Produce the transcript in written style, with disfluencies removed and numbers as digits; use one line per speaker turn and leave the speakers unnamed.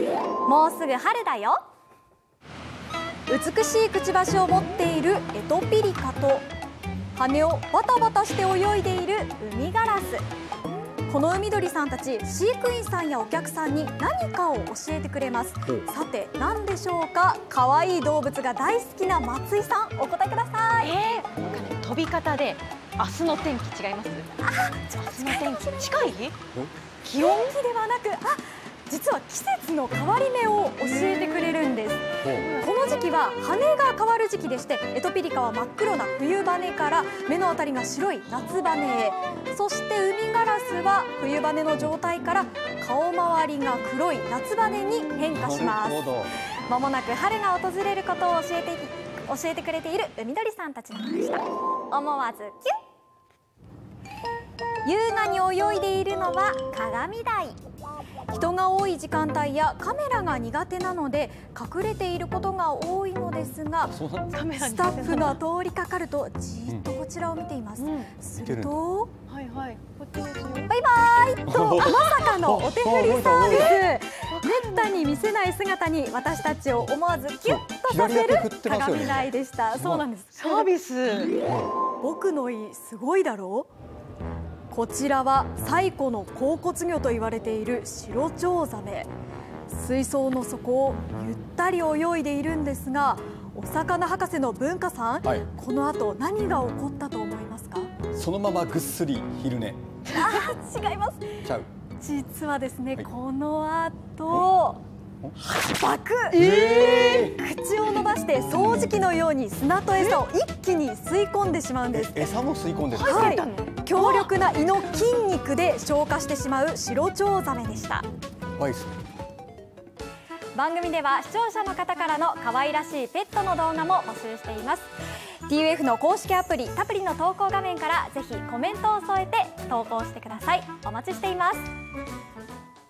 もうすぐ春だよ。美しいくちばしを持っているエトピリカと羽をバタバタして泳いでいるウミガラス。この海鳥さんたち、飼育員さんやお客さんに何かを教えてくれます。さて何でしょうか。可愛い動物が大好きな松井さん、お答えください。
なんかね、飛び方で明日の天気違います？明日の天気近い？
気温気ではなく、実は季節の変わり目を教えてくれるんです。この時期は羽が変わる時期でして、エトピリカは真っ黒な冬羽から目のあたりが白い夏羽へ、そしてウミガラスは冬羽の状態から顔周りが黒い夏羽に変化します。まもなく春が訪れることを教えてくれている海鳥さんたちの話でした。思わずキュン。優雅に泳いでいるのは鏡鯛。人が多い時間帯やカメラが苦手なので隠れていることが多いのですが、スタッフが通りかかるとじっとこちらを見ています。するとバイバイとまさかのお手振りサービス。めったに見せない姿に私たちを思わずキュッとさせる鏡鯛でした。そうなんです。
サービス。
僕の意すごいだろう。こちらは最古の甲骨魚と言われているシロチョウザメ。水槽の底をゆったり泳いでいるんですが、お魚博士の文化さん、この後何が起こったと思いますか？
そのままぐっすり昼寝。
違います。
ちゃう。
実はですね、この後バク口を伸ばして掃除機のように砂と餌を一気に吸い込んでしまうんです。
餌も吸い込んでる。
強力な胃の筋肉で消化してしまうシロチョウザメでした。番組では視聴者の方からの可愛らしいペットの動画も募集しています。 TUF の公式アプリタプリの投稿画面からぜひコメントを添えて投稿してください。お待ちしています。